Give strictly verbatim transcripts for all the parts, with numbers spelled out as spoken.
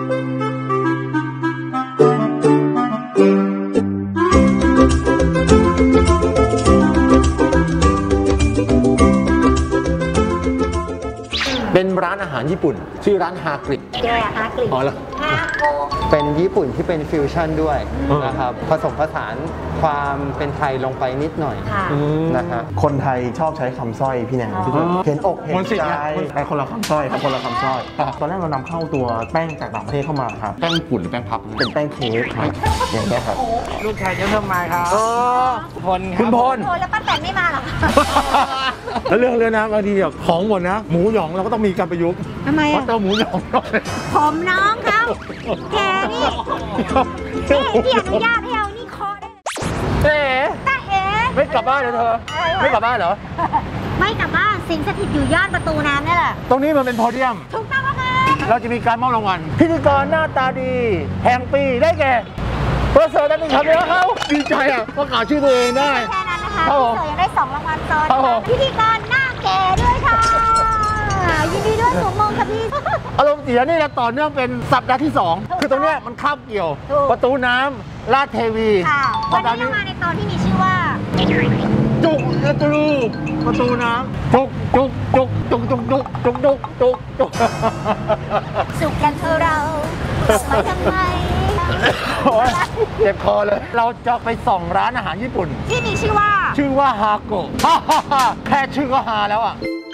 เป็นร้านอาหารญี่ปุ่นชื่อร้านฮากริแกฮากริอ๋อเหรอฮาโกเป็นญี่ปุ่นที่เป็นฟิวชั่นด้วยนะครับผสมผสานความเป็นไทยลงไปนิดหน่อยนะฮะคนไทยชอบใช้คำสร้อยพี่แนนเห็นอกเห็นใจแต่คนละคำสร้อยครับคนละคำสร้อยตอนแรกเรานำเข้าตัวแป้งจากต่างประเทศเข้ามาครับแป้งญี่ปุ่นหรือแป้งพับเป็นแป้งเค้กอย่างนี้ครับลูกชายจะทำไมครับพลคุณพลแล้วป้าแตนไม่มาหรอแล้วเรื่องเรื่องนะบางทีแบบของหมดนะหมูหยองเราก็ต้องมีการประยุกต์ทำไมอ่ะเต้าหมูหยองผมน้องเขาแกนี่นี่พี่อนุญาตให้เอานี่คอได้เอ๋ตาเอ๋ไม่กลับบ้านเลยเธอไม่กลับบ้านเหรอไม่กลับบ้านสิงสถิตอยู่ย่านประตูน้ำนี่แหละตรงนี้มันเป็นโพเดียมถูกต้องแล้วค่ะเราจะมีการมอบรางวัลพิธีกรหน้าตาดีแห่งปีได้แก่เพื่อเสิร์ฟนั่นเองครับแล้วเขาดีใจอ่ะประกาศชื่อตัวเองได้แค่นั้นนะคะเสิร์ฟยังได้สองรางวัลซ้อนพิธีกรหน้าแก่ด้วยค่ะยินดีด้วยสมมงค่ะพี่อารมณ์เสียนี่นะต่อเนื่องเป็นสัปดาห์ที่สองคือตรงเนี้ยมันคาบเกี่ยวประตูน้ำลาดเทวีวันนี้เรามาในตอนที่มีชื่อว่าจุกและตรูประตูน้ำจุกจุกจุกจุกจุกจุกจุกจุกจุกจุกสุขกันเธอเราไม่ทำไมเจ็บคอเลยเราจะไปส่องร้านอาหารญี่ปุ่นที่มีชื่อว่าชื่อว่าฮาโกะแค่ชื่อก็ฮาแล้วอ่ะ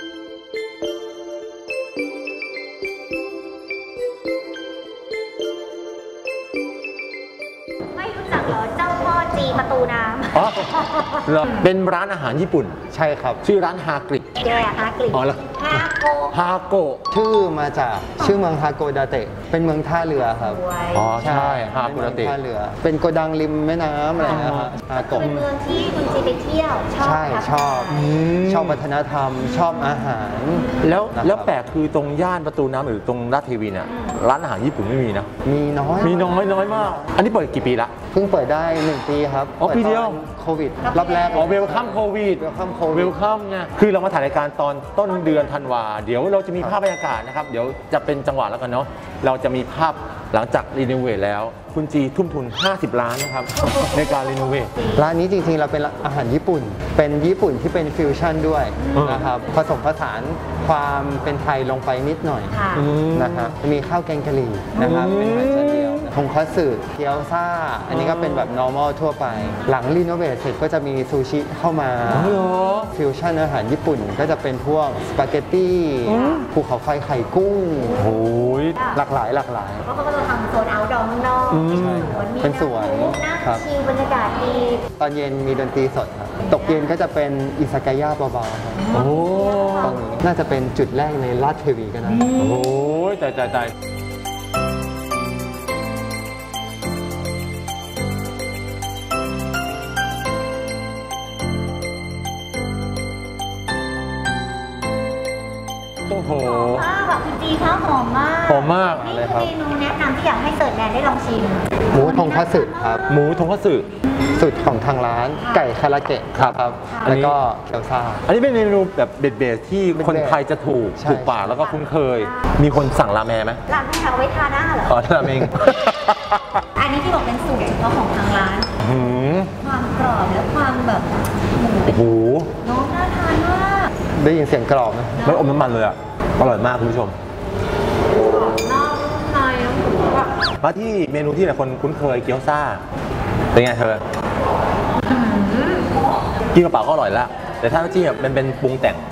ไม่รู้จักเหรอเจ้าพ่อจีประตูน้ำอ๋อเหรอเป็นร้านอาหารญี่ปุ่นใช่ครับชื่อร้านฮากริแกฮากริอ๋อเหรอฮาโกฮาโกะชื่อมาจากชื่อเมืองฮาโกดาเตะเป็นเมืองท่าเรือครับอ๋อใช่ฮาโกดาเตะท่าเรือเป็นโกดังริมแม่น้ำอะไรนะครับฮาโกะเป็นเมืองที่คุณจีไปเที่ยวชอบใช่ชอบชอบวัฒนธรรมชอบอาหารแล้วแล้วแปลกคือตรงย่านประตูน้ำหรือตรงลาดเทวีเนี่ยร้านอาหารญี่ปุ่นไม่มีนะมีน้อยมีน้อยน้อยมากอันนี้เปิดกี่ปีละเพิ่งเปิดได้หนึ่งปีครับอ๋อปีเดียวโควิดรอบแรกอ๋อเวลคัมโควิดเวลคัมโควิดเวลคัมไงคือเรามาถ่ายรายการตอนต้นเดือนธันวาเดี๋ยวเราจะมีภาพบรรยากาศนะครับเดี๋ยวจะเป็นจังหวะแล้วกันเนาะเราจะมีภาพหลังจากรีโนเวทแล้วคุณจีทุ่มทุนห้าสิบล้านนะครับในการรีโนเวทร้านนี้จริงๆเราเป็นอาหารญี่ปุ่นเป็นญี่ปุ่นที่เป็นฟิวชั่นด้วยนะครับผสมผสานความเป็นไทยลงไปนิดหน่อยนะฮะมีข้าวแกงกะหรี่นะครับเป็นอาหารจานเดียวทงคัตสึเกี๊ยวซ่าอันนี้ก็เป็นแบบ normal ทั่วไปหลังรีโนเวทเสร็จก็จะมีซูชิเข้ามาฟิวชั่นอาหารญี่ปุ่นก็จะเป็นพวกสปาเกตตี้ภูเขาไฟไข่กุ้งโอ้ยหลากหลายหลากหลายเพราะเขาก็จะทำโซนเอาท์ดอร์ข้างนอกเป็นสวนครับชิลบรรยากาศดีตอนเย็นมีดนตรีสดครับตกเย็นก็จะเป็นอิซากายะเบาๆครับโอ้ตรงนี้น่าจะเป็นจุดแรกในลาดเทวีกันนะโอ้ยใจใจใจโอ้โหหอมมากแบบคุณจีคะหอมมากหอมมากนี่คือเมนูแนะนำที่อยากให้เสิร์ฟแนนได้ลองชิมหมูทงคัตสึครับหมูทงคัตสึสูตรของทางร้านไก่คาราเกะครับแล้วก็เกี๊ยวซ่าอันนี้เป็นเมนูแบบเบสๆที่คนไทยจะถูกถูกปากแล้วก็คุ้นเคยมีคนสั่งราเมงไหมราเมงเอาไว้ทาหน้าเหรออ๋อราเมงอันนี้ที่บอกเป็นสูตรเฉพาะของทางร้านความกรอบและความแบบโอ้โหน้องน่าทานมากได้ยินเสียงกรอบไหมไม่อมน้ำมันเลยอ่ะอร่อยมากคุณผู้ชมนอกในมาที่เมนูที่หลายคนคุ้นเคยเกี๊ยวซ่าเป็นไงเธอกินกระเป๋าก็อร่อยแล้วแต่ถ้าที่แบบมันเป็นปรุงแต่ง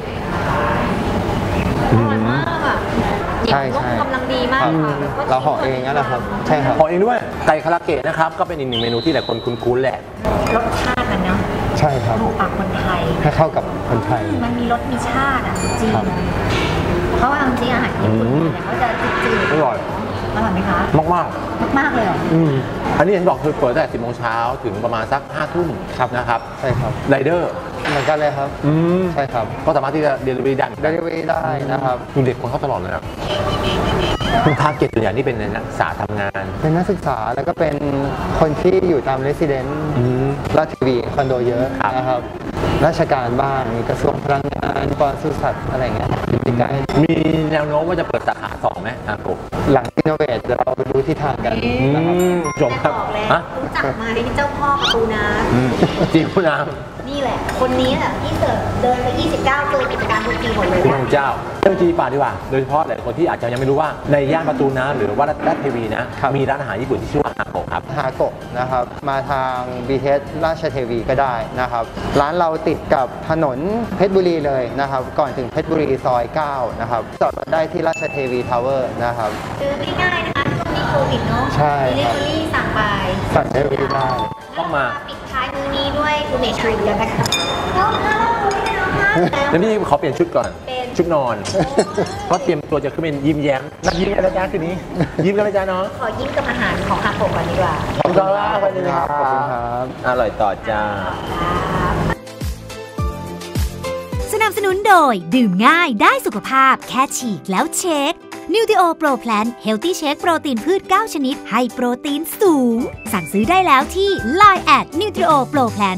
อร่อยมากอ่ะใช่ใช่กำลังดีมากเราห่อเองนั่นแหละครับใช่ครับห่อเองด้วยไก่คาราเกะนะครับก็เป็นอีกหนึ่งเมนูที่หลายคนคุ้นๆแหละรสชาติมันเนาะใช่ครับถูกปากคนไทยให้เข้ากับคนไทยมันมีรสมีชาติอ่ะจริงเพราะว่าจริงอาหารญี่ปุ่นเนี่ยเขาจะจืดๆอร่อยอร่อยไหมคะมากมากมากเลยอืมอันนี้เห็นบอกคือเปิดตั้งแต่สิบโมงเช้าถึงประมาณสักห้าทุ่มครับนะครับใช่ครับไรเดอร์เหมือนกันเลยครับอืมใช่ครับก็สามารถที่จะเดลิเวอรี่ได้เดลิเวอรี่ได้นะครับดูเด็กคนเข้าตลอดเลยครับคุณทาร์เก็ตส่วนใหญ่นี่เป็นนักศึกษาทำงานเป็นนักศึกษาแล้วก็เป็นคนที่อยู่ตามเรสซิเดนต์ลาดเทวีคอนโดเยอะนะครับราชการบ้างมีกระทรวงพลังงานปศุสัตว์อะไรเงี้ยใกล้มีแนวโน้มว่าจะเปิดสาขาสองไหมครับผมหลังอินโนเวทเราไปดูที่ทางกันนะครับจบครับบอกแล้วฮะรู้จักไหมเจ้าพ่อประตูน้จีบคุณน้ำนี่แหละ คนนี้แหละที่เสิร์ฟเดินไปยี่สิบเก้าตัวกิจการคนจีนหมดเลยำคุณพระเจ้าเรื่องจีป่าดีกว่า โดยเฉพาะหลายคนที่อาจจะยังไม่รู้ว่าในย่านประตูน้ำหรือว่ารัตเทวีนะมีร้านอาหารญี่ปุ่นที่ชื่อว่าฮาโกะครับฮาโกะนะครับมาทาง บี ที เอส ราชเทวีก็ได้นะครับร้านเราติดกับถนนเพชรบุรีเลยนะครับก่อนถึงเพชรบุรีซอยเก้านะครับจอดรถได้ที่ราชเทวีทาวเวอร์นะครับซื้อง่ายๆนะคะช่วงนี้โควิดเนาะใช่เดลิครับเวอรี่สั่งไปสั่งได้ไม่ได้ต้องมาปิดท้ายมื้อนี้ด้วยอูเมชูกันนะคะแล้วแล้วแล้วแล้วนี่ขอเปลี่ยนชุดก่อนเป็นชุดนอน เพราะเตรียมตัวจะขึ้นเป็นยิ้มแย้มนักยิ้มกันนะจ๊ะคืนนี้ ยิ้มกันนะจ๊ะเนาะขอยิ้มกับอาหารของฮาโกะก่อนดีกว่าขอบคุณครับขอบคุณครับขอบคุณครับอร่อยต่อจ้าสนับสนุนโดยดื่มง่ายได้สุขภาพแค่ฉีกแล้วเช็ค Nutrio Pro Plan Healthy Shake โปรตีนพืช เก้า ชนิดให้โปรตีนสูง สั่งซื้อได้แล้วที่ ไลน์ แอท Nutrio Pro Plan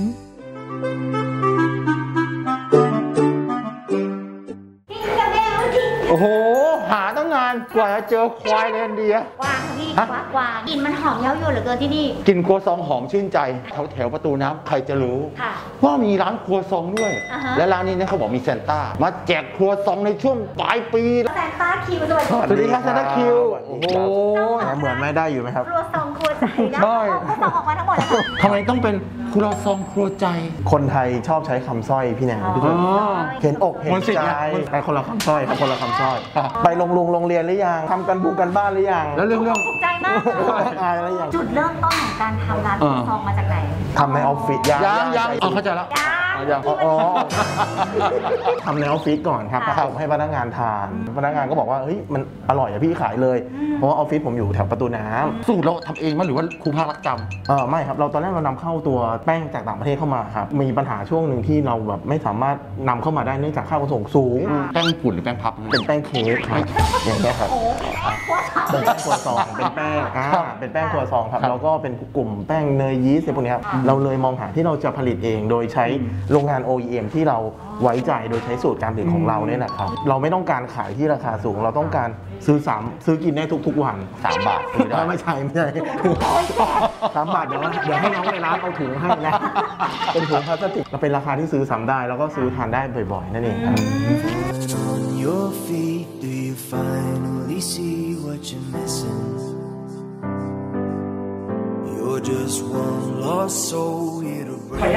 โอ้โห หาตั้งนานกว่าจะเจอควายเรนเดียร์กวางพี่กวางกวางกลิ่นมันหอมเย้ายวนเหลือเกินที่นี่กินครัวซองหอมชื่นใจแถวแถวประตูน้ำใครจะรู้ค่ะว่ามีร้านครัวซองด้วยอ่าฮะและร้านนี้เนี่ยเขาบอกมีเซนต้ามาแจกครัวซองในช่วงปลายปีแซนต้าคิวสวัสดีสวัสดีครับซานตาคิว โอ้โหเหมือนไม่ได้อยู่ไหมครับครัวซองครัวใจนะใช่ครัวซองออกมาทั้งหมดเลยค่ะทำไมต้องเป็นครัวซองครัวใจคนไทยชอบใช้คำสร้อยพี่แนนพี่ตุ้ยเห็นอกเห็นมนต์สิทธิ์ใจไงไปคนละคำสร้อยครับคนละคำสร้อย ไปโรงลุงโรงเรียนหรือยังทำกันบูกันบ้านหรือยังแล้วเรื่องเรื่องถูกใจมากเลยอายแล้วยังจุดเริ่มต้นของการทำร้านครัวซองมาจากไหนทำในออฟฟิศยังยังยังอ๋อเข้าใจแล้วยังอ๋ออ๋อทำในออฟฟิศก่อนครับค่ะทำให้พนักงานทาน พนักงานก็บอกว่าเฮ้ยมันอร่อยอะพี่ขายเลย เพราะว่าออฟฟิศผมอยู่แถวประตูน้ำสูตรเราทำเองมั้ยหรือว่าครูภาครัฐจเออไม่ครับเราตอนแรกเรานำเข้าตัวแป้งจากต่างประเทศเข้ามาครับมีปัญหาช่วงหนึ่งที่เราแบบไม่สามารถนำเข้ามาได้เนื่องจากค่าขนส่งสูงำแป้งฝุ่นหรือแป้งพับเป็นแป้งเค้กครับอย่างเงี้ยครับโอ้โหครัวซองเป็นแป้งครัวซองเป็นแป้งอ่าเป็นแป้งครัวซองครับแล้วก็เป็นกลุ่มแป้งเนยยีสต์อะไรพวกนี้ครับเราเลยมองหาที่เราจะผลิตเอง โดยใช้โรงงาน โอ อี เอ็ม ที่เราไว้ใจโดยใช้สูตรการผลิตของเราเนี่ยนะครับเราไม่ต้องการขายที่ราคาสูง เราต้องการซื้อสามซื้อกินได้ทุกๆวันสามบาทไม่ใช่ไม่ใช่สามบาทเดี๋ยวเดี๋ยวให้น้องในร้านเอาถุงให้นะเป็นถุงพลาสติกเราเป็นราคาที่ซื้อซ้ำได้แล้วก็ซื้อทานได้บ่อยๆนั่นเองครับ On your feet, do you finally see what you're missing? You're just one lost soul here to break.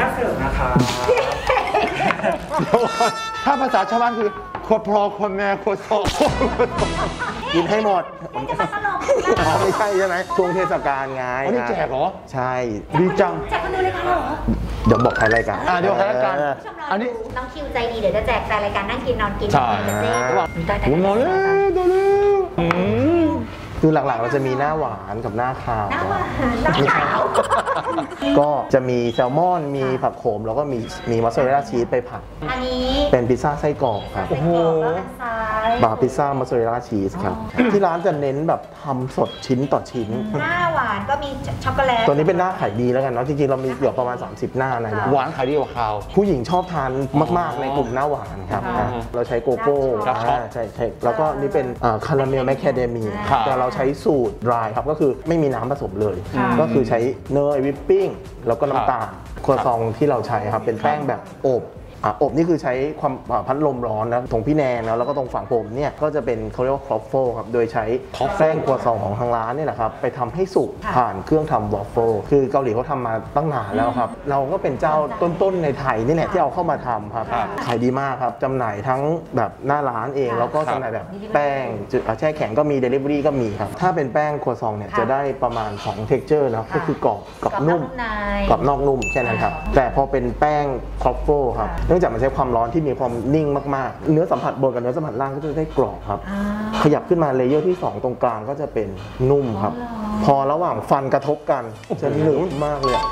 ถ้าภาษาชาวบ้านคือครัวพรอครัวแม่ครัวซองกินให้หมดจะมาตลกอ๋อไม่ใช่ใช่ไหมช่วงเทศกาลไงอันนี้แจกเหรอใช่ดีจังแจกคนดูเลยค่ะเหรอเดี๋ยวบอกท้ายรายการอ่ะเดี๋ยวท้ายรายการเออผู้ชมรอันนี้น้องคิวใจดีเดี๋ยวจะแจกแฟนรายการนั่งกินนอนกินใช่เจ๊ระหว่างได้ได้ผมนอนแล้วตัวเร็วอืมคือหลักๆเราจะมีหน้าหวานกับหน้าคาวหน้าหวานหน้าขาวก็จะมีแซลมอน มีผักโขม แล้วก็มีมีมอสซาเรลล่าชีสไปผัดอันนี้เป็นพิซซ่าไส้กรอกครับโอ้โหแล้วทางซ้ายบาร์พิซซ่ามอสซาเรลล่าชีสครับ ที่ร้านจะเน้นแบบทำสดชิ้นต่อชิ้นหน้าหวานก็มีช็อกโกแลตตัวนี้เป็นหน้าขายดีแล้วกันเนาะ จริงๆ เรามีเกือบประมาณ สามสิบ หน้าในร้านหวานขายดีกว่าคาวผู้หญิงชอบทานมากๆในกลุ่มหน้าหวานครับอ๋ออ่ะเราใช้โกโก้ครับอ่าใช่ใช่แล้วก็นี่เป็นคาราเมลแมคแคเดเมียครับแต่เราใช้สูตร dry ครับ ก็คือไม่มีน้ำผสมเลย ก็คือใช้เนยวิปปิ้งแล้วก็น้ำตาลครัวซองที่เราใช้ครับ เป็นแป้งแบบอบอ่ะอบนี่คือใช้ความอ่าพัดลมร้อนนะตรงพี่แนนนะแล้วก็ตรงฝั่งผมเนี่ยก็จะเป็นเขาเรียกว่าครอฟเฟิลครับโดยใช้แป้งครัวซองของทางร้านนี่แหละครับไปทำให้สุกผ่านเครื่องทำวอฟเฟิลคือเกาหลีเขาทำมาตั้งนานแล้วครับเราก็เป็นเจ้าต้นๆในไทยนี่แหละที่เอาเข้ามาทำครับขายดีมากครับจำหน่ายทั้งแบบหน้าร้านเอง แล้วก็จำหน่ายแบบแป้งจุดอ่ะแช่แข็งก็มี Delivery ก็มีครับถ้าเป็นแป้งครัวซองเนี่ยจะได้ประมาณสอง texture นะก็คือกรอบกับนุ่ม กรอบนอกนุ่มแค่นั้นครับ แต่พอเป็นแป้งครอฟเฟิลครับเนื่องจากมันใช้ความร้อนที่มีความนิ่งมากๆ เนื้อสัมผัสบนกับเนื้อสัมผัสล่างก็จะได้กรอบครับ ขยับขึ้นมาเลเยอร์ที่ สอง ตรงกลางก็จะเป็นนุ่มครับ พอระหว่างฟันกระทบกันจะหนึบมากเลยอะ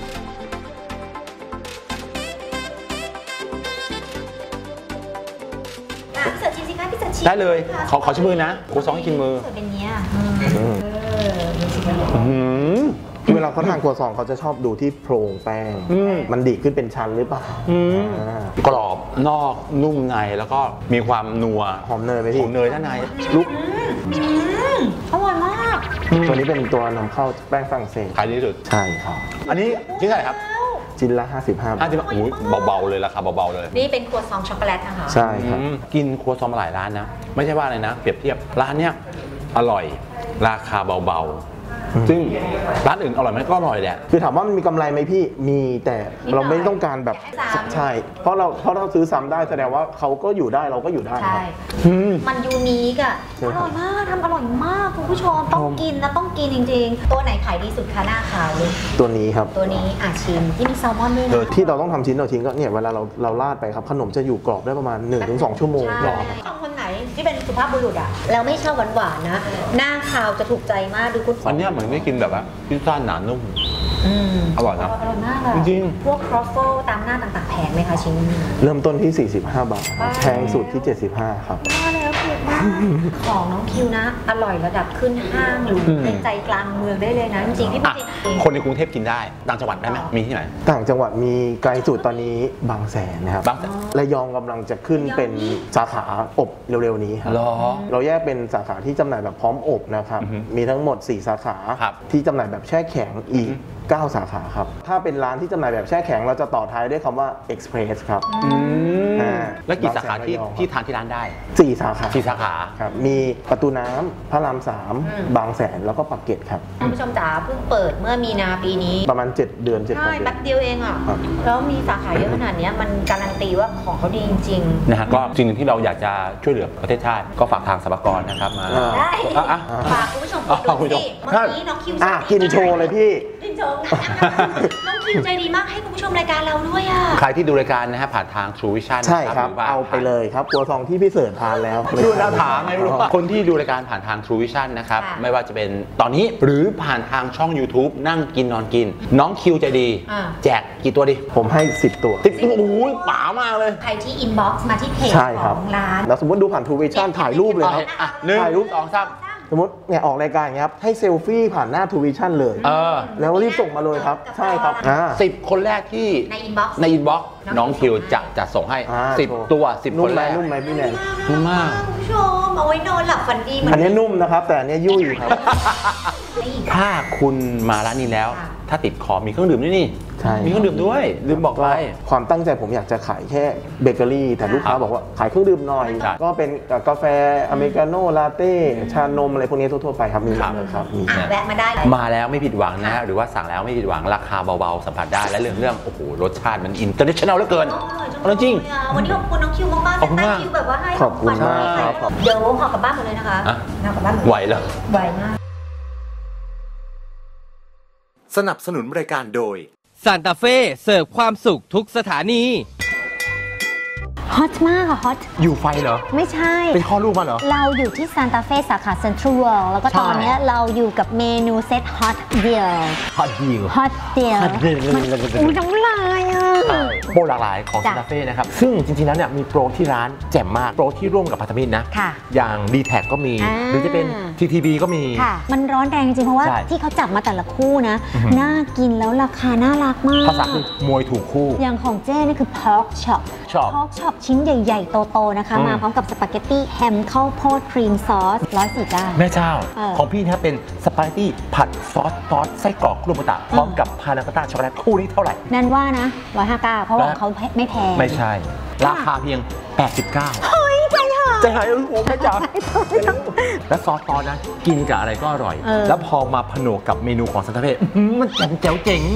อ่ะพี่เสิร์ฟชิมสิคะพี่เสิร์ฟชิมได้เลย ขอขอชิมมือนะครัวซองให้กินมือเสิร์ฟเป็นเนี้ยเออดูสิคะอืมเวลาเขาทานครัวซองเขาจะชอบดูที่โพรงแป้งมันดีขึ้นเป็นชั้นหรือเปล่าอ่ากรอบนอกนุ่มในแล้วก็มีความนัวหอมเนยไหมหพี่อมเนยด้านในลุกอร่อยมากตัวนี้เป็นตัวนำเข้าแป้งฝรั่งเศสขายดีที่สุดใช่ครับอันนี้ชิ้นเท่าไหร่ครับชิ้นละห้าสิบห้าบาอาจทจะโอ้ยเบาๆเลยราคาเบาๆเลยนี่เป็นครัวซองช็อกโกแลตนะคะใช่ครับอืมกินครัวซองมาหลายร้านนะ ไม่ใช่ว่าอะไรนะ เปรียบเทียบร้านเนี้ยอร่อยราคาเบาๆ ซึ่งร้านอื่นอร่อยไหมก็อร่อยแหละคือถามว่ามันมีกำไรไหมพี่มีแต่เราไม่ต้องการแบบซ้ำใช่ เพราะเราเพราะเราซื้อซ้ำได้แสดงว่าเขาก็อยู่ได้เราก็อยู่ได้คใช่รับมันยูนิคอะใช่อครับร่อยมากทำอร่อยมากคุณผู้ชมต้องกินนะต้องกินจริงๆ ตัวไหนขายดีสุดคะหน้าขาวเลยตัวนี้ครับตัวนี้อ่ะชิมที่มีแซลมอนด้วยเออนะที่เราต้องทำชิ้นต่อชิ้นก็เนี่ยเวลาเราเราราดไปครับขนมจะอยู่กรอบได้ประมาณ หนึ่งถึงสอง ชั่วโมงใช่กรอบชอบคนไหนที่เป็นสุภาพบุรุษอะแล้วไม่ชอบหวานๆนะ หน้าขาวจะถูกใจมากดูคุณอันเนี้ยเหมือนไม่กินแบบว่าพิซซ่าหนานุ่มอืมอร่อยนะอร่อยมากอะจริงพวกครอฟเฟิลตามหน้าต่างๆแพงไหมคะชิ้นนี้เริ่มต้นที่ สี่สิบห้า บาทครับว้าวแพงสุดที่ เจ็ดสิบห้า ครับว่าแล้วถูกมากของน้องคิวนะ อร่อยระดับขึ้นห้างหรือในใจกลางเมืองได้เลยนะ จริงๆพี่อ่ะจริงคนในกรุงเทพกินได้ ต่างจังหวัดได้ไหมมีที่ไหนต่างจังหวัดมีไกลสุดตอนนี้บางแสนนะครับบางแสนระยองกำลังจะขึ้นเป็นสาขาอบเร็วๆนี้ครับหรอเราแยกเป็นสาขาที่จำหน่ายแบบพร้อมอบนะครับอือฮึมีทั้งหมด สี่ สาขาครับที่จำหน่ายแบบแช่แข็งอีก เก้า สาขาครับ ถ้าเป็นร้านที่จำหน่ายแบบแช่แข็งเราจะต่อท้ายด้วยคำว่า Express ครับ อ่าแล้วกี่สาขาที่บางแสนระยองที่ทานที่ร้านได้สี่ สาขาสี่สาขาครับ มีประตูน้ำพระรามสามบางแสนแล้วก็ปากเกร็ดครับๆคุณผู้ชมจ๋าเพิ่งเปิดเมื่อมีนาปีนี้ประมาณ เจ็ด เดือนเจ็ดใช่เดือแป๊นบเดียวเองอ่ะครับแล้วมีสาขาเยอะขนาดเนี้ยมันการันตีว่าของเขาดีจริงนะฮะก็สิ่งหนึ่งที่เราอยากจะช่วยเหลือประเทศชาติ ก็ฝากทางสรรพากรนะครับมาอ่าๆ ได้อ่ะอ่ะฝากคุณผู้ชมอ่ะดูคุณผู้ชสิมเมื่อกี้น้องคิวอ่ะกินโชว์เลยพี่กินโชว์น้องคิวใจดีมากให้คุณผู้ชมรายการเราด้วยอ่ะใครที่ดูรายการนะฮะผ่านทาง True Vision ใช่ครับหว่เอาไปเลยครับครัวซองที่พี่เสิร์ชทานแล้วดูแล้วถามไงไม่รู้ว่าคนที่ดูรายการผ่านทาง True Vision นะครับค่ะไม่ว่าจะเป็นตอนนี้หรือผ่านทางช่อง YouTube นั่งกินนอนกิน น้องคิวใจดีอ่าแจกกี่ตัวดิผมให้ สิบ ตัวติดตัวโอ้ยป๋ามากเลยใครที่อินบ็อกซ์มาที่เพจใช่คขรัอบ งร้านแล้วสมมติดูผ่านทูวิชั่นถ่ายรูปเลยครับอ่ะหนึ่งถ่ายรูปสองสามสมมติเนี่ยออกรายการอย่างเงี้ยครับให้เซลฟี่ผ่านหน้าทูวิชั่นเลยเออแล้วรีบส่งมาเลยครับ ใช่ครับอ่าสิบคนแรกที่ในอินบ็อกซ์ในอินบ็อกซ์น้องคิวจะจะส่งให้อ่าสิบโชว์ตัวสิบนุ่คมนไหมแรกนุ่มไหมพี่แนนนุ่มมากคุณผู้ชมเอาไว้นอนหลับฝันดีเหมือันนี้นุ่มนะครับ แต่อันนี้ยุ่ยครับนี่ถ้าคุณมาร้านนี้แล้วค่ะถ้าติดคอมีเครื่องดื่มด้วยนี่ใช่มีเครื่องดื่มด้วยลืมบอกไปความตั้งใจผมอยากจะขายแค่เบเกอรี่แต่ลูกค้าครับบอกว่าขายเครื่องดื่มหน่อยใช่ก็เป็นกาแฟอเมริกาโน่ลาเต้ชานมอะไรพวกนี้ทั่วๆไปครับมีหมครัดบเลยครับมีอ่ะแวะมาได้เลยมาแล้วไม่ผิดหวังนะฮะหรือว่าสั่งแล้วไม่ผิดหวังราคาเบาๆสัมผัสได้และเรื่องเรื่องโอ้โหรสชาติมันอินเตอร์เนชั่นแนลเหลือเกินอร่อยจังเอาจริงเลยอ่ะวันนี้ขอบคุณน้องคิวมากๆขอบคุณแต่มากคิวแบบว่าให้ขอบคุณมากครับขวัญเดี๋ยวห่อกลับบ้านหมดเลยนะคะอ่ะห่อกลับบ้านหมดไหวเหรอไหวมากสนับสนุนรายการโดยซานตาเฟ่เสิร์ฟความสุขทุกสถานีฮอตมากอะฮอตอยู่ไฟเหรอไม่ใช่เป็นข้อลูกมาเหรอเราอยู่ที่ซานตาเฟ่สาขาเซ็นทรัลเวิลด์แล้วก็ใช่ตอนเนี้ยเราอยู่กับเมนูเซตฮอตเดียวฮอตดีลฮอตเดียว Hot Deal อุ้ยน้ำลายอ่ะโปรหลากหลายของจ้ะซานตาเฟ่นะครับ ซึ่งจริงๆแล้วเนี่ยมีโปรที่ร้านแจ่มมาก โปรที่ร่วมกับพันธมิตรนะค่ะอย่าง ดี แท็ก ก็มีอ่าหรือจะเป็น ที ที บี ก็มีค่ะ มันร้อนแรงจริงเพราะว่าใช่ที่เขาจับมาแต่ละคู่นะอือหือน่ากินแล้วราคาน่ารักมากภาษาคือมวยถูกคู่อย่างของเจ้นี่คือ pork chop Chop pork chop ชิ้นใหญ่ๆ โตๆนะคะอืมมาพร้อมกับสปาเกตตี้แฮมข้าวโพดครีมซอสร้อยสี่เก้าแม่เจ้าเออของพี่นะครับเป็นสปาเกตตี้ผัดซอสซอสไส้กรอกคุโรบุตะพร้อมกับพานาคอตต้าช็อกโกแลตคู่นี้เท่าไหร่นั่นว่านะร้อยห้าเก้าเพราะว่าของเขาไม่แพงไม่ใช่ ราคาเพียง แปดสิบเก้าเฮ้ยใจหายใจหายเออโอ้แม่จ๋าแล้วซอสตอนนะกินกับอะไรก็อร่อยเออแล้วพอมาผนวกกับเมนูของซันตาเฟ่อื้อหือมันแจ๋วแจ๋วเจ๋ง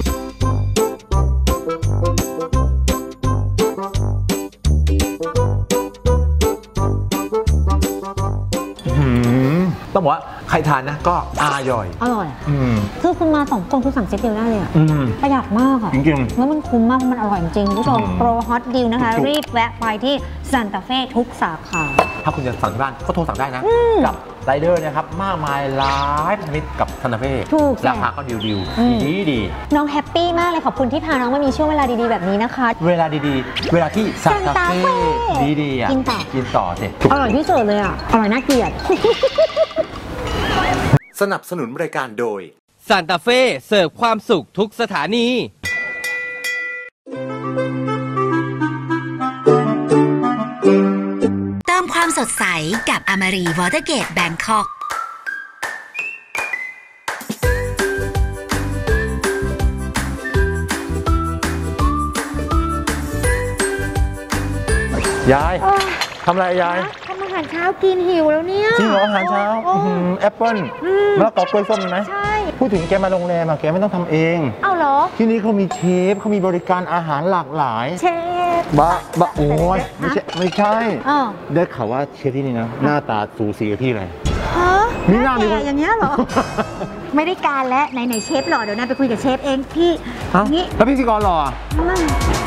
อื้อหือต้องบอกว่าใครทานนะก็อร่อยอร่อยอืมคือคุณมาสองคนคุณสั่งเซตเดียวได้เลยอะอืมประหยัดมากอะจริงๆแล้วมันคุ้มมาก มันอร่อยจริงคุณผู้ชมอืมโปรฮอตดีลนะคะถูกๆรีบแวะไปที่ซานตาเฟ่ทุกสาขาถ้าคุณจะสั่งที่บ้านก็โทรสั่งได้นะ กับไรเดอร์นะครับ มากมายหลายพันธมิตรกับซันตาเฟ่ถูกราคาก็ดิวดิวอืมดีดีน้องแฮปปี้มากเลยขอบคุณที่พาน้องมามีช่วงเวลาดีๆแบบนี้นะคะเวลาดีๆ เวลาที่ซันตาเฟ่ Santa Fe ดีดีๆอ่ะกินต่อกินต่อสิอร่อยที่สุดเลยอ่ะ อร่อยน่าเกลียดสนับสนุนรายการโดยซซานตาเฟ่เสิร์ฟความสุขทุกสถานีเติมความสดใสกับอมรีวอเตอร์เกตแบงคอกยายทำอะไรยายทำอาหารเช้ากินหิวแล้วเนี่ยจริงเหรออาหารเช้าโอ้โหแอปเปิ้ลมะละกอกล้วยส้มมีไหมใช่พูดถึงแกมาโรงแรมอะแกไม่ต้องทำเองเอาเหรอที่นี่เขามีเชฟเขามีบริการอาหารหลากหลายเชฟบะบะโอ้ยไม่ใช่ไม่ใช่อ้าวได้ข่าวว่าเชฟที่นี่นะหน้าตาสูสีกับพี่เลยฮะมีหน้ามีแก่อย่างเงี้ยเหรอ ไม่ได้การแล้วไหนไหนเชฟหล่อเดี๋ยวนะไปคุยกับเชฟเองพี่ฮะนี่แล้วพิธีกรหล่ออืม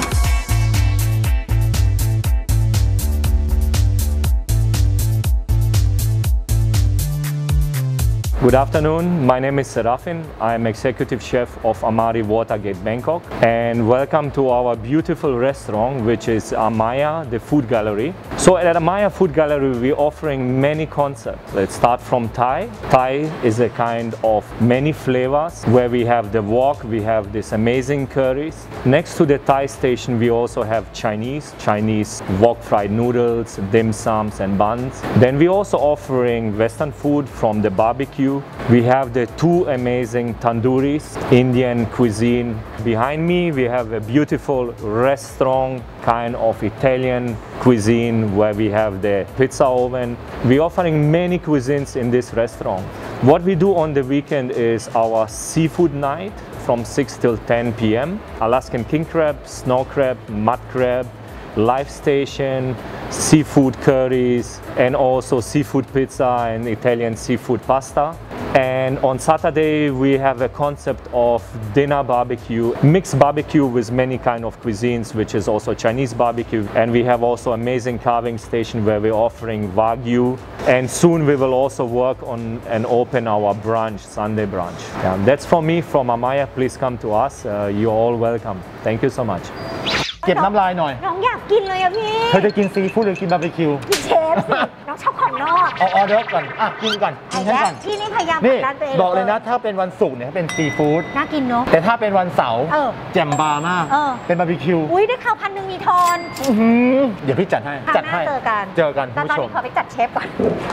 Good afternoon. My name is Serafin. I am Executive Chef of Amari Watergate Bangkok. And welcome to our beautiful restaurant, which is Amaya, the food gallery. So at Amaya Food Gallery, we're offering many concepts. Let's start from Thai. Thai is a kind of many flavors where we have the wok, we have this amazing curries. Next to the Thai station, we also have Chinese, Chinese wok fried noodles, dim sums and buns. Then we're also offering Western food from the barbecue. We have the two amazing tandooris, Indian cuisine. Behind me, we have a beautiful restaurant, kind of Italian cuisine, where we have the pizza oven. We're offering many cuisines in this restaurant. What we do on the weekend is our seafood night from six till ten p m Alaskan king crab, snow crab, mud crab, live station, seafood curries, and also seafood pizza and Italian seafood pasta. And on Saturday, we have a concept of dinner barbecue, mixed barbecue with many kind of cuisines, which is also Chinese barbecue. And we have also amazing carving station where we're offering Wagyu. And soon we will also work on and open our brunch, Sunday brunch. Yeah, that's from me, from Amaya. Please come to us. Uh, you're all welcome. Thank you so much. เก็บน้ำลายหน่อยน้องอยากกินเลยอะพี่เธอจะกินซีฟู้ดหรือกินบาร์บีคิวพี่เชฟสิ น้องชอบของนอกเอาออเดอร์ก่อน อ่ะ กินก่อน กินให้ก่อนที่นี่พยายามนี่ร้านตัวเองบอกเลยนะ ถ้าเป็นวันศุกร์เนี่ยเป็นซีฟู้ดน่ากินเนาะแต่ถ้าเป็นวันเสาร์เออแจ่มบาร์มากเออเป็นบาร์บีคิวอุ้ยได้ข่าวพันหนึ่งมีทอนอื้อหือเดี๋ยวพี่จัดให้คราวจัดหน้าให้เจอกันเจอกันแต่คุณตอนผู้ชมนี้ขอไปจัดเชฟก่อน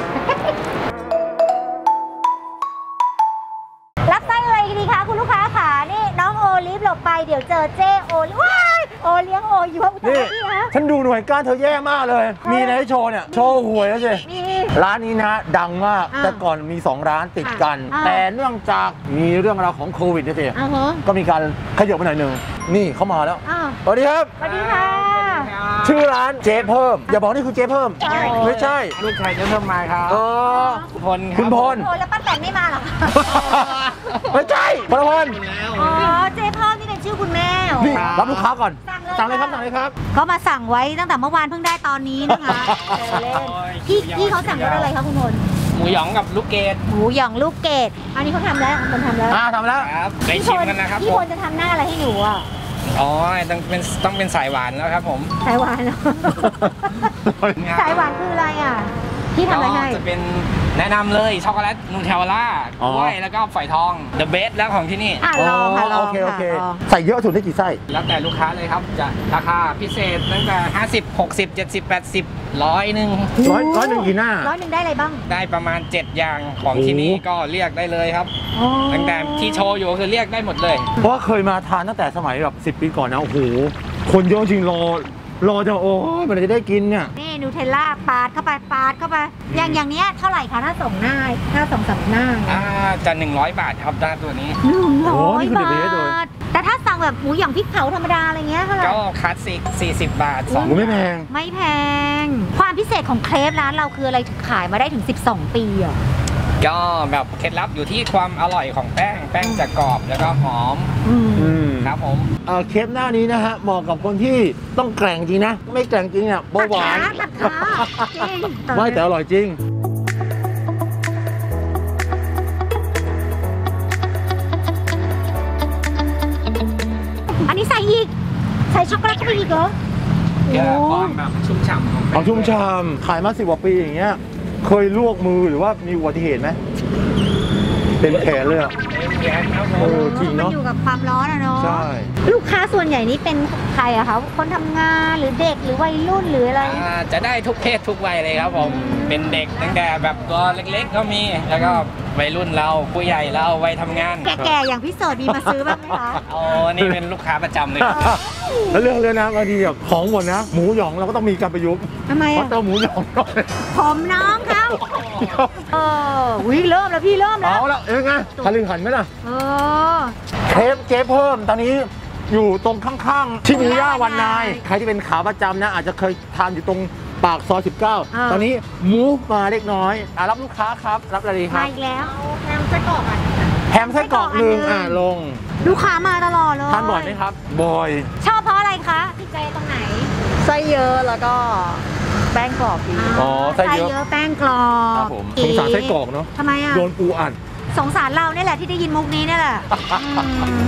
รับไส้อะไรดีคะคุณลูกค้าขานี่น้องโอลิฟหลบไปเดี๋ยวเจอเจ้โอลิฟว้ายโอเลี้ยงโออยู่อุตนี่ส่าห์นี่ฮะฉันดูหน่วยก้านเธอแย่มากเลย มีอะไรให้โชว์เนี่ย โชว์หวยแล้วสิมีร้านนี้นะดังมากอ่าแต่ก่อนมีสองร้านติดกันอ่าแต่เนื่องจากมีเรื่องราวของโควิดเนี่ยสิอ่าฮะก็มีการขยับไปหน่อยหนึ่งนี่เขามาแล้วอ่าสวัสดีครับสวัสดีค่ะชื่อร้านเจ๊เพิ่ม อย่าบอกนี่คือเจ๊เพิ่มใช่ไม่ใช่ลูกชายจะเพิ่มมาครับอ๋อพลคุณพลโอแล้วป้าแตนไม่มาเหรอคะไม่ใช่พลพลอ๋อเจ๊พ่อนี่เป็นชื่อคุณแม่นี่รับลูกค้าก่อนสั่งเลยสั่งเลยครับสั่งเลยครับก็มาสั่งไว้ตั้งแต่เมื่อวานเพิ่งได้ตอนนี้นะคะเจอเล่นพี่พี่เขาสั่งรสอะไรคะคุณพลหมูหยองกับลูกเกดหมูหยองลูกเกดอันนี้เขาทำแล้วคนทำแล้วอ่าทำแล้วครับได้ชิมกันนะครับพี่พลจะทำหน้าอะไรให้หนูอ่ะอ๋อต้องเป็นต้องเป็นสายหวานแล้วครับผมสายหวานเหรอ สายหวานคืออะไรอ่ะพี่ทำอะไรให้ก็จะเป็นแนะนำเลยช็อกโกแลตนูเทลล่าอ๋กอล้วยแล้วก็ฝอยทอง the best แล้วของที่นี่อ่ะลองค่ะลองโอเคโอเคค่ะลองใส่เยอะสุดได้กี่ไส้แล้วแต่ลูกค้าเลยครับ จะราคาพิเศษตั้งแต่ ห้าสิบ หกสิบ เจ็ดสิบ แปดสิบ ร้อยหนึ่งร้อยร้อยหนึ่งกี่หน้าร้อยหนึ่งได้อะไรบ้างได้ประมาณ เจ็ด อย่างของที่นี่ก็เรียกได้เลยครับอ๋อตั้งแต่ที่โชว์อยู่ก็คือเรียกได้หมดเลยเพราะว่าเคยมาทานตั้งแต่สมัยแบบสิบปีก่อนนะ โอ้โห คนเยอะจริงรอ รอจะโอ้ยมันจะได้กินเนี่ยนี่นูเทลล่าปาดเข้าไปปาดเข้าไป อย่างอย่างเนี้ยเท่าไหร่คะถ้าส่งหน้า ถ้าส่งสามหน้าอ่าจะหนึ่งร้อยบาทครับด้านตัวนี้หนึ่งร้โอ้อยนี่คือเดบาอะเบสเลยท แต่ถ้าสั่งแบบหมูหยองพริกเผาธรรมดาอะไรเงี้ยเท่าไหร่ก็คลาสสิกสี่สิบบาทสองโอ้ไม่แพงไม่แพง ความพิเศษของเครปร้านเราคืออะไรถึงขายมาได้ถึงสิบสองปีอ่ะก็แบบเคล็ดลับอยู่ที่ความอร่อยของแป้ง แป้งจะกรอบแล้วก็หอมอืมอืมครับผมเอ่อเคปหน้านี้นะฮะเหมาะกับคนที่ต้องแกร่งจริงนะ ไม่แกร่งจริงเนี่ยเบาหวานตัดขาตัดขาจริงไม่แต่อร่อยจริงอันนี้ใส่อีก ใส่ช็อกโกแลตเข้าไปอีกเหรอเพื่อโอ้ความแบบชุ่มฉ่ำของแป้งเอาชุ่มชามขายมาสิบกว่าปีอย่างเงี้ย เคยลวกมือหรือว่ามีอุบัติเหตุไหมเป็นแผลเลยอะเป็นหมเดือนครับผเอมอจริงมันเนาะอยู่กับความร้อนอะเนาะใช่ลูกค้าส่วนใหญ่นี่เป็นใครอะคะคนทำงานหรือเด็กหรือวัยรุ่นหรืออะไรอ่าจะได้ทุกเพศทุกวัยเลยครับผมเป็นเด็กตั้งแต่แบบตัวเล็กๆก็มีแล้วก็วัยรุ่นเราผู้ใหญ่เราวัยทำงานแก่ๆอย่างพี่โสดมีมาซื้อบ้างไหมคะโอ้นี่เป็นลูกค้าประจำเลยครับแล้วเรื่องเลยนะบางทีแบบของหมดนะ หมูหยองเราก็ต้องมีการประยุกต์ทำไมเพอะราะเติมหมูหยองหน่อยผมน้องเขาเออวิเริ่มแล้วพี่เริ่มแล้วเอาละเอ้ยไงทะลึงขันไหมล่ะเออเคฟเจ๊เพิ่มตอนนี้อยู่ตรงข้างๆชิบูย่าวันนายใครที่เป็นขาประจำนะ อาจจะเคยทานอยู่ตรงปากซอยสิบเก้าอ่าตอนนี้มูฟมาเล็กน้อยอ่ะรับลูกค้าครับ รับอะไรดีคมารับอีกแล้วแฮมไส้กรอกอ่ะแฮมไส้กรอกหนึ่งอ่ะลงลูกค้ามาตลอดเลยทานบ่อยไหมครับบ่อยชอบเพราะอะไรคะพี่ใจตรงไหนไส้เยอะแล้วก็แป้งกรอบดีอ๋อไส้เยอะเยอะแป้งกรอบครับผมสงสารไส้กรอกเนาะทำไมอ่ะโดนปูอัดสงสารเราเนี่ยแหละที่ได้ยินมุกนี้เนี่ยแหละอืม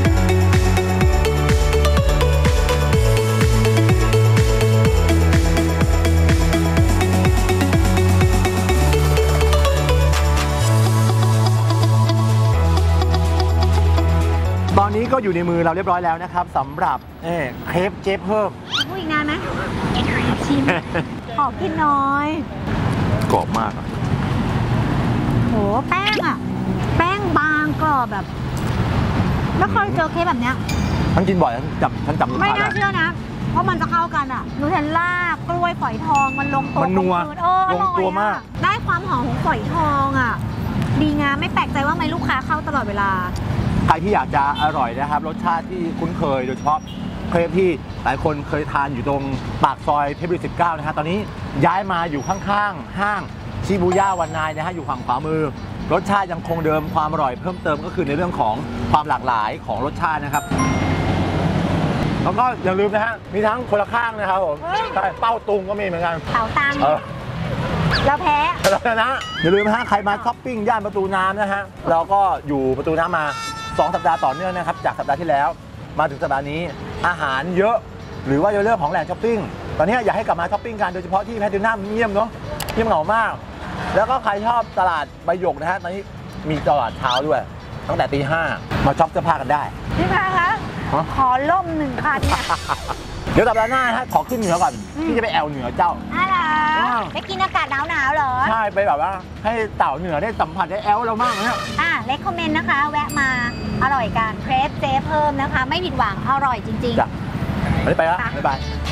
ตอนนี้ก็อยู่ในมือเราเรียบร้อยแล้วนะครับสำหรับเอ่อเคฟเจ๊เพิ่มพูดอีกนานไหมชิมขอกินหน้อยกรอบมากอะโหแป้งอ่ะ แป้งบางกรอบแบบไม่เคยเจอเค้กแบบเนี้ยฉันกินบ่อยฉันจำฉันจำลูกไม่ค้าน่าได้เชื่อนะ เพราะมันจะเข้ากันอ่ะนูเทลล่ากล้วยฝอยทองมันลงตัวมันนัวกลมกลืเอออร่อยลงตัวมากอะได้ความหอมของฝอยทองอ่ะ ดีงามไม่แปลกใจว่าทำไมลูกค้าเข้าตลอดเวลาใครที่อยากจะอร่อยนะครับ รสชาติที่คุ้นเคยโดยเฉพาะเครปที่หลายคนเคยทานอยู่ตรงปากซอยเพชรบุรีสิบเก้านะฮะตอนนี้ย้ายมาอยู่ข้างๆ ห้างชิบูย่าวันนายนะฮะอยู่ฝั่งขวามือ รสชาติยังคงเดิมความอร่อยเพิ่มเติมก็คือในเรื่องของความหลากหลายของรสชาตินะครับ แล้วก็อย่าลืมนะฮะมีทั้งคนละข้างนะครับผมใช่เป้าตุงก็มีเหมือนกันเต่าตังเออเราแพ้แล้วนะอย่าลืมนะฮะใครมาช้อปปิ้งย่านประตูน้ำนะฮะเราก็อยู่ประตูน้ำมาสองสัปดาห์ต่อเนื่องนะครับจากสัปดาห์ที่แล้วมาถึงสัปดาห์นี้อาหารเยอะหรือว่าเรื่องของแหล่งช้อปปิ้งตอนนี้อยากให้กลับมาช้อปปิ้งกันโดยเฉพาะที่แพทตินัมเงียบเนาะเงียบเหงามาก แล้วก็ใครชอบตลาดใบหยกนะฮะตอนนี้มีตลาดเช้าด้วยตั้งแต่ตีห้ามาช็อปเสื้อผ้ากันได้พี่พาคะฮะขอล่มหนึ่งคันเนี่ยเดี๋ยวสัปดาห์หน้านะฮะขอขึ้นเหนือก่อนที่จะไปแอลเหนือเจ้าอะไรอ้าวไปกินอากาศหนาวๆเหรอใช่ไปแบบว่าให้เต่าเหนือได้สัมผัสได้แอลเรามากนะอ่ะเลคคอมเมนต์นะคะ แวะมาอร่อยกันเครปเจเพิ่มนะคะ ไม่ผิดหวังอร่อยจริงจ้ะวันนี้ไปแล้วบ๊ายบาย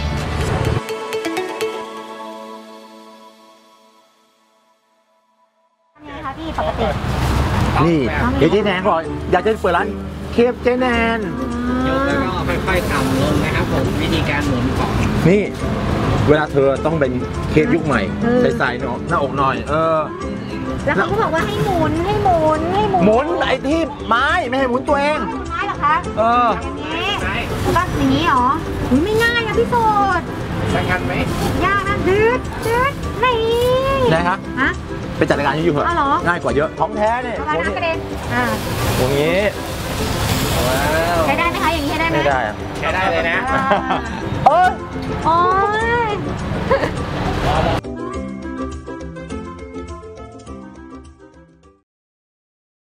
ๆนี่คะพี่ปกตินี่เดี๋ยวเจ๊แนนบอกอยากจะเปิดร้านเคฟเจ๊แนนยกแล้วก็ค่อยๆต่ำลงนะครับผมวิธีการหมุนของนี่ เวลาเธอต้องเป็นเคฟยุคใหม่ใส่ๆเนาะหน้าอกหน่อย เออแล้วเขาก็บอกว่าให้หมุนให้หมุนให้หมุนหมุนไอ้ที่ไม้ไม่ให้หมุนตัวเองไม้เหรอคะเอออย่างนี้แล้วก็อย่างนี้เหรออุ๊ยไม่ง่ายนะพี่โสดใช้กันไหมยากนะดืดดืดนี่ไหนคะฮะไปจัดรายการที่อยู่เหรออ๋อเหรอง่ายกว่าเยอะของแท้เนี่ยระวังน้ำกระเด็นอ่าตรงนี้ว้าวใช้ได้ไหมคะอย่างนี้ใช้ได้ไหมไม่ได้อะใช้ได้เลยนะอ่าเอออ๋อ